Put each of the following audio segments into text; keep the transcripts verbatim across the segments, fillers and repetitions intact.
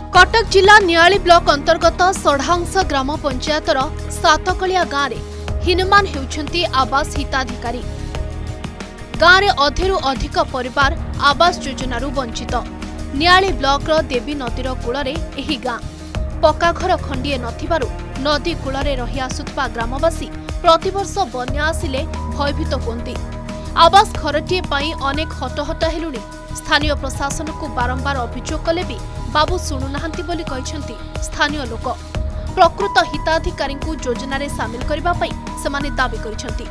कटक जिला नियाली ब्लॉक अंतर्गत सढ़ांश ग्राम पंचायतर सातकलिया गाँव में हिनुमान होउछंती आवास हिताधिकारी। गाँव में अधेरु अधिक परिवार आवास योजन वंचित। नियाली ब्लॉक देवी नदीर कूଳରେ एही गाँ पक्का घर खंडिए नथिबारु नदी कूଳରେ रही आसुथबा ग्रामवासी प्रतिवर्ष बन्या आसिले भयभीत होती। आवास घरटीए पाई अनेक हटहट हेलुणी। स्थानीय प्रशासन को बारंबार अभियोग कले भी बाबू शुणुनाहांती बोली कहिसेंती स्थानीय लोक। प्रकृत हिताधिकारी को योजना रे शामिल करबा पई समाने दाबी करिसेंती।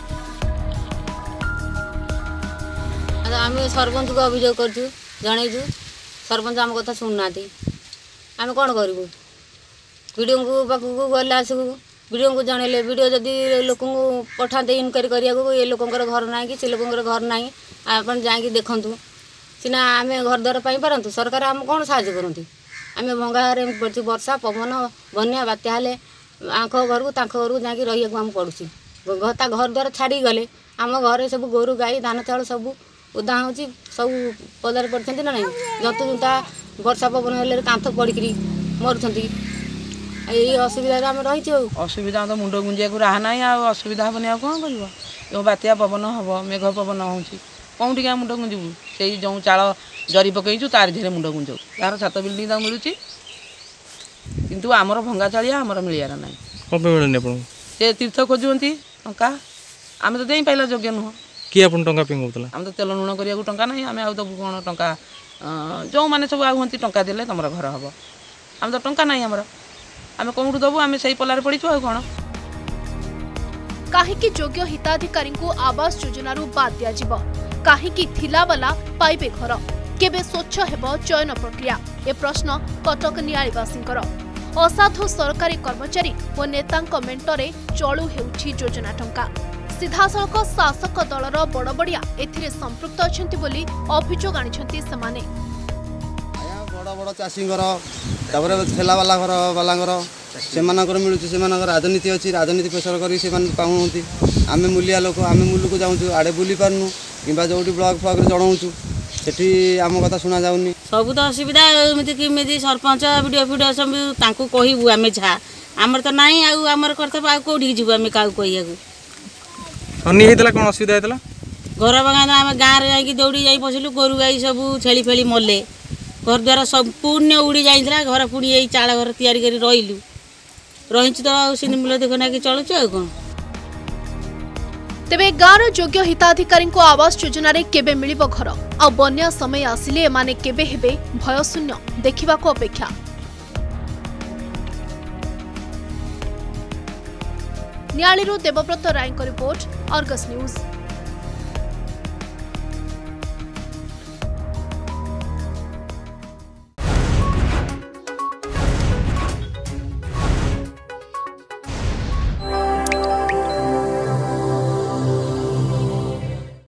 आमे सरपंच को अभियोग करछु जणैछु सरपंच आम कथा सुननाती आमे कोन करबो। वीडियो को पाखु गला आसु वीडियो को जणैले वीडियो जदी लोक को पठाते इनक्वारी करिया को ए लोकंकर घर नाही कि से लोकंकर घर नाही आपन जाई देखंतु सिना आमे घर द्वार पाई परंतु सरकार आम कोन साहाय्य करंती। आमे भंगा रे पड़ती वर्षा पवन बन्या बात्या हेले आंख घर को तांख घर को जाकी रहिया को हम पड़ुची। घता घर द्वार छाड़ी गले आम घरे सब गोरु गाई धान चाउल सब उदा होची सब पदार पड़छंती ना नहीं जतु जुंता वर्षा पवन हेले कांथ पड़िकरी मरुछंती। ए असुविधा आम रही असुविधा तो मुंड गुंजिया को राहा ना असुविधा हेनी आ कौन कर जो बात्या पवन हम मेघ पवन होची कौन टी मुंड गुंजबू से जो चाल जरी पकईचु तार झे मुंड गुंजाऊ यार छात बिल्डिंग तक मिलूँ किंतु आमर भंगा चालिया आमर मिलियार ना से तीर्थ खोजुंती टा आम तो दे पाइला योग्य नुह किए आप टा पिंगला आम तो तेल लुण करा टा ना आम आउ दबू कौन टा जो मैंने सब आहुंती टा देले तुम घर हम आम तो टा ना आमर आम कौटू दबू आम से पलार पड़ीचु आ कौन काहीकि योग्य हिताधिकारी को आवास योजना बाद दिया काहीकि थिला वाला पाइबे घर केबे स्वच्छ हेबो चयन प्रक्रिया ए प्रश्न कटक नियालीवासींकर। असाधु सरकारी कर्मचारी और नेतांक मेंटरे चलू हेउछि योजना टंका सीधासलख शासक दलर बड़बड़िया एथिरे संपृक्त अछंती बोली अभियोग आनिछंती समाने। बड़ बड़ चाषींकर तापर ठेला वाला घर वालांकर सेमानकर मिलुछि सेमानकर राजनीति अछि राजनीति प्रेसर करी सेमान पाउनती आमे मूलिया लोक आमे मुलुक जाउछु आडे बुली पारनु किबा जोटी ब्लॉक फ्लॉक रे जणाउछु सेठी आम कथा सुना जाउनी सब तो असुविधा एमिति किमिति सरपंच वीडियो वीडियो सब तांको कहिबु आमे झा हमर तो नाही आ हमर कर्तव्य आ कोठी जिबु आमे काउ कहिया को अन्य हेतला कोन असुविधा हेतला घर बगान आमे गां रे जाई दौड़ी जाई पसिलु गोरु गाई सब छेली फेली मले घर द्वारा संपूर्ण उड़ी जाइला घर पुणी एई चाळ घर तयारी करी रहिलु रहिछ तो सिनी मूल्य देखना कि चलुछ आ कोन। तेबे गाँव योग्य हिताधिकारी को आवास योजना रे केबे मिलिबो घर आ बन्या समय आसिले माने केबे हेबे भय शून्य देखिबा को अपेक्षा। नियालीरू देवव्रत राय को रिपोर्ट अर्गस न्यूज।